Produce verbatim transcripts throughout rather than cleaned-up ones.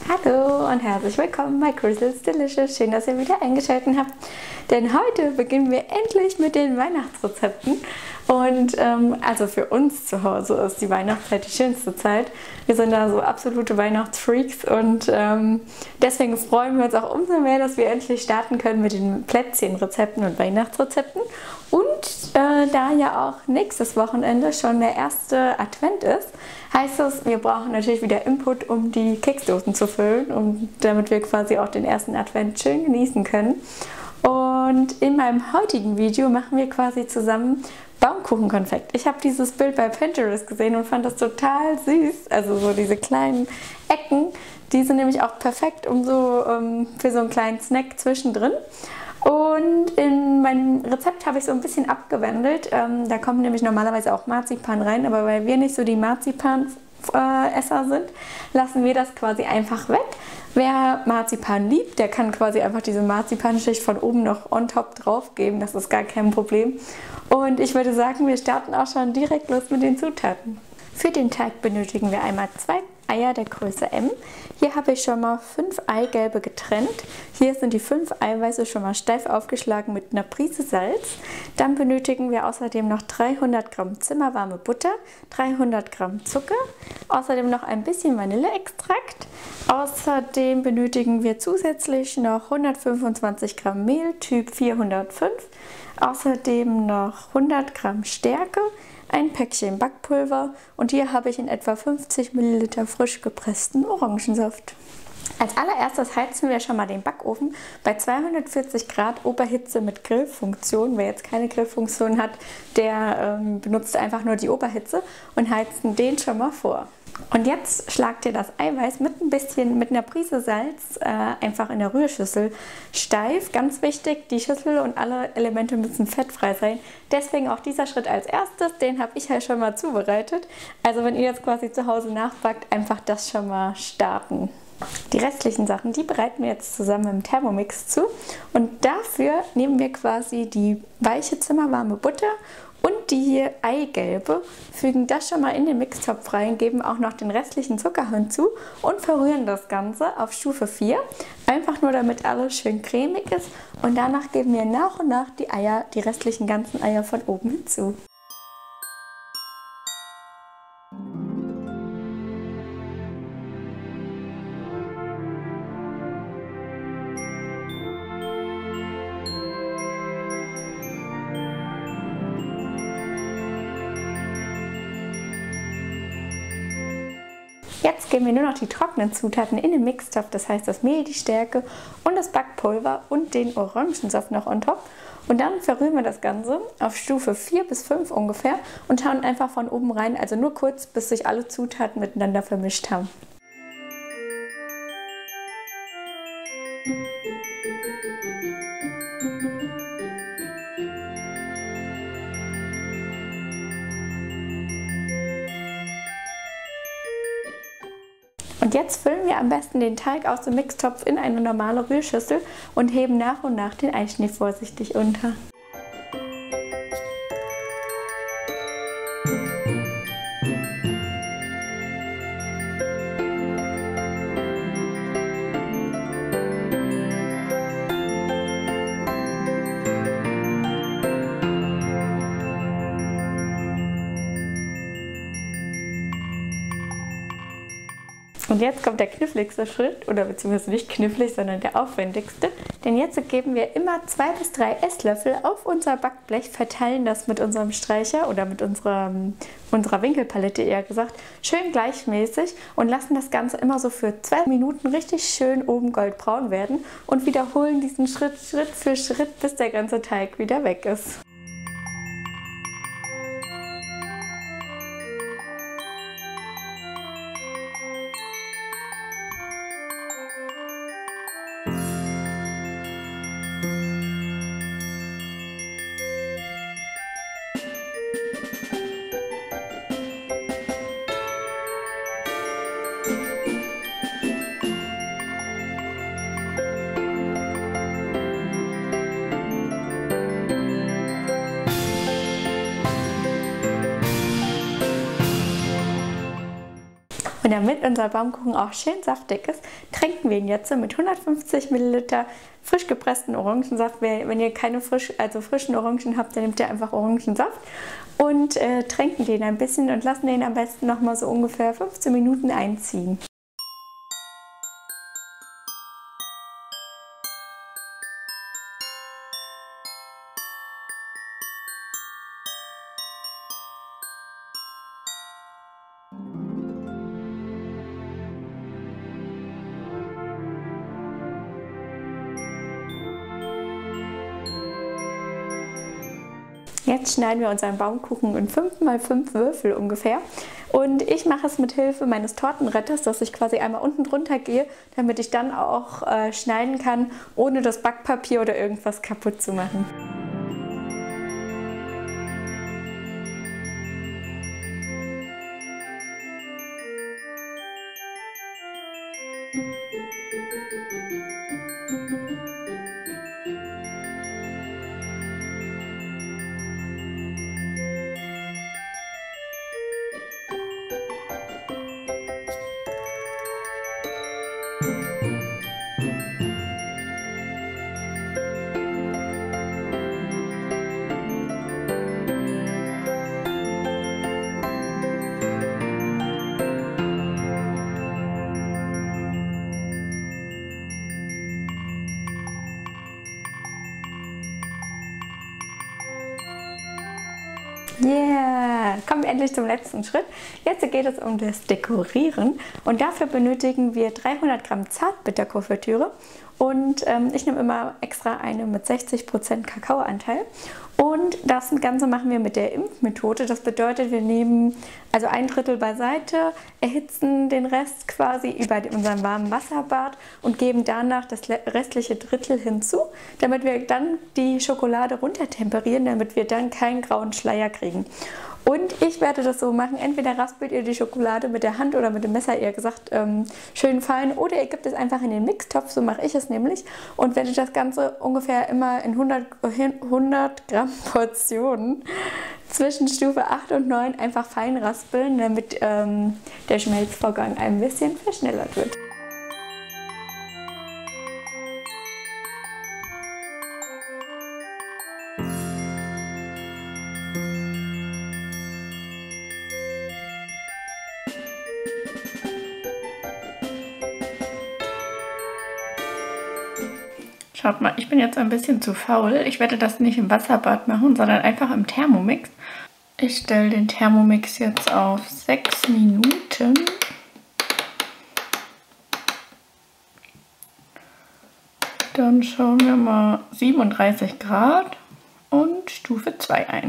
Hallo und herzlich willkommen bei Crystal's Delicious. Schön, dass ihr wieder eingeschaltet habt. Denn heute beginnen wir endlich mit den Weihnachtsrezepten. Und ähm, also für uns zu Hause ist die Weihnachtszeit die schönste Zeit. Wir sind da so absolute Weihnachtsfreaks und ähm, deswegen freuen wir uns auch umso mehr, dass wir endlich starten können mit den Plätzchenrezepten und Weihnachtsrezepten. Und äh, da ja auch nächstes Wochenende schon der erste Advent ist, heißt es, wir brauchen natürlich wieder Input, um die Keksdosen zu füllen, und damit wir quasi auch den ersten Advent schön genießen können. Und in meinem heutigen Video machen wir quasi zusammen Baumkuchenkonfekt. Ich habe dieses Bild bei Pinterest gesehen und fand das total süß. Also so diese kleinen Ecken, die sind nämlich auch perfekt um so, um, für so einen kleinen Snack zwischendrin. Und in meinem Rezept habe ich so ein bisschen abgewandelt. Ähm, da kommt nämlich normalerweise auch Marzipan rein, aber weil wir nicht so die Marzipan-Esser sind, lassen wir das quasi einfach weg. Wer Marzipan liebt, der kann quasi einfach diese Marzipanschicht von oben noch on top drauf geben. Das ist gar kein Problem. Und ich würde sagen, wir starten auch schon direkt los mit den Zutaten. Für den Teig benötigen wir einmal zwei Eier der Größe M. Hier habe ich schon mal fünf Eigelbe getrennt. Hier sind die fünf Eiweiße schon mal steif aufgeschlagen mit einer Prise Salz. Dann benötigen wir außerdem noch dreihundert Gramm zimmerwarme Butter, dreihundert Gramm Zucker, außerdem noch ein bisschen Vanilleextrakt. Außerdem benötigen wir zusätzlich noch hundertfünfundzwanzig Gramm Mehl, Typ vierhundertfünf. Außerdem noch hundert Gramm Stärke, ein Päckchen Backpulver und hier habe ich in etwa fünfzig Milliliter frisch gepressten Orangensaft. Als allererstes heizen wir schon mal den Backofen bei zweihundertvierzig Grad Oberhitze mit Grillfunktion. Wer jetzt keine Grillfunktion hat, der ähm, benutzt einfach nur die Oberhitze und heizen den schon mal vor. Und jetzt schlagt ihr das Eiweiß mit ein bisschen, mit einer Prise Salz äh, einfach in der Rührschüssel steif. Ganz wichtig, die Schüssel und alle Elemente müssen fettfrei sein. Deswegen auch dieser Schritt als erstes, den habe ich ja schon mal zubereitet. Also wenn ihr jetzt quasi zu Hause nachbackt, einfach das schon mal starten. Die restlichen Sachen, die bereiten wir jetzt zusammen im Thermomix zu. Und dafür nehmen wir quasi die weiche zimmerwarme Butter und die Eigelbe, fügen das schon mal in den Mixtopf rein, geben auch noch den restlichen Zucker hinzu und verrühren das Ganze auf Stufe vier. Einfach nur, damit alles schön cremig ist. Und danach geben wir nach und nach die Eier, die restlichen ganzen Eier von oben hinzu. Jetzt geben wir nur noch die trockenen Zutaten in den Mixtopf, das heißt das Mehl, die Stärke und das Backpulver und den Orangensaft noch on top. Und dann verrühren wir das Ganze auf Stufe vier bis fünf ungefähr und schauen einfach von oben rein, also nur kurz, bis sich alle Zutaten miteinander vermischt haben. Und jetzt füllen wir am besten den Teig aus dem Mixtopf in eine normale Rührschüssel und heben nach und nach den Eischnee vorsichtig unter. Und jetzt kommt der kniffligste Schritt, oder beziehungsweise nicht knifflig, sondern der aufwendigste. Denn jetzt geben wir immer zwei bis drei Esslöffel auf unser Backblech, verteilen das mit unserem Streicher oder mit unserer, unserer Winkelpalette eher gesagt, schön gleichmäßig und lassen das Ganze immer so für zwei Minuten richtig schön oben goldbraun werden und wiederholen diesen Schritt Schritt für Schritt, bis der ganze Teig wieder weg ist. damit unser Baumkuchen auch schön saftig ist, tränken wir ihn jetzt mit hundertfünfzig Milliliter frisch gepressten Orangensaft. Wenn ihr keine frisch, also frischen Orangen habt, dann nehmt ihr einfach Orangensaft und äh, tränken den ein bisschen und lassen den am besten noch mal so ungefähr fünfzehn Minuten einziehen. Jetzt schneiden wir unseren Baumkuchen in fünf mal fünf Würfel ungefähr. Und ich mache es mit Hilfe meines Tortenretters, dass ich quasi einmal unten drunter gehe, damit ich dann auch äh, schneiden kann, ohne das Backpapier oder irgendwas kaputt zu machen. Yeah! Kommen wir endlich zum letzten Schritt. Jetzt geht es um das Dekorieren und dafür benötigen wir dreihundert Gramm Zartbitterkonfitüre und ähm, ich nehme immer extra eine mit sechzig Prozent Kakaoanteil. Und das Ganze machen wir mit der Impfmethode. Das bedeutet, wir nehmen also ein Drittel beiseite, erhitzen den Rest quasi über unseren warmen Wasserbad und geben danach das restliche Drittel hinzu, damit wir dann die Schokolade runtertemperieren, damit wir dann keinen grauen Schleier kriegen. Und ich werde das so machen, entweder raspelt ihr die Schokolade mit der Hand oder mit dem Messer, eher gesagt, ähm, schön fein, oder ihr gebt es einfach in den Mixtopf, so mache ich es nämlich, und werde das Ganze ungefähr immer in hundert, hundert Gramm Portionen zwischen Stufe acht und neun einfach fein raspeln, damit ähm, der Schmelzvorgang ein bisschen verschnellert wird. Schaut mal, ich bin jetzt ein bisschen zu faul. Ich werde das nicht im Wasserbad machen, sondern einfach im Thermomix. Ich stelle den Thermomix jetzt auf sechs Minuten. Dann schauen wir mal siebenunddreißig Grad und Stufe zwei ein.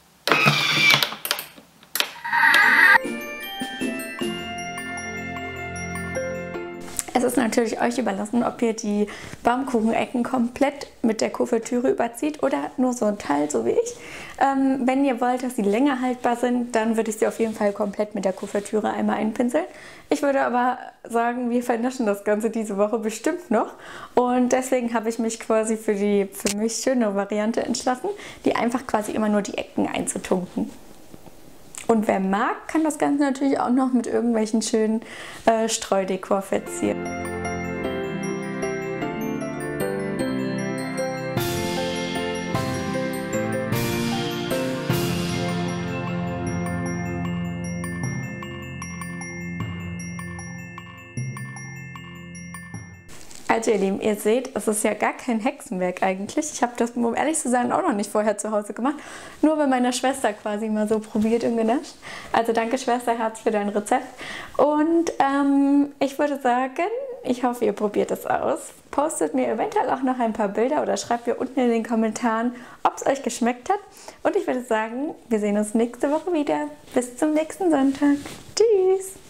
Es ist natürlich euch überlassen, ob ihr die Baumkuchenecken komplett mit der Kuvertüre überzieht oder nur so ein Teil, so wie ich. Ähm, wenn ihr wollt, dass sie länger haltbar sind, dann würde ich sie auf jeden Fall komplett mit der Kuvertüre einmal einpinseln. Ich würde aber sagen, wir vernaschen das Ganze diese Woche bestimmt noch. Und deswegen habe ich mich quasi für die für mich schöne Variante entschlossen, die einfach quasi immer nur die Ecken einzutunken. Und wer mag, kann das Ganze natürlich auch noch mit irgendwelchen schönen äh, Streudekor verzieren. Also ihr Lieben, ihr seht, es ist ja gar kein Hexenwerk eigentlich. Ich habe das, um ehrlich zu sein, auch noch nicht vorher zu Hause gemacht. Nur bei meiner Schwester quasi mal so probiert und genascht. Also danke Schwesterherz für dein Rezept. Und ähm, ich würde sagen, ich hoffe, ihr probiert es aus. Postet mir eventuell auch noch ein paar Bilder oder schreibt mir unten in den Kommentaren, ob es euch geschmeckt hat. Und ich würde sagen, wir sehen uns nächste Woche wieder. Bis zum nächsten Sonntag. Tschüss!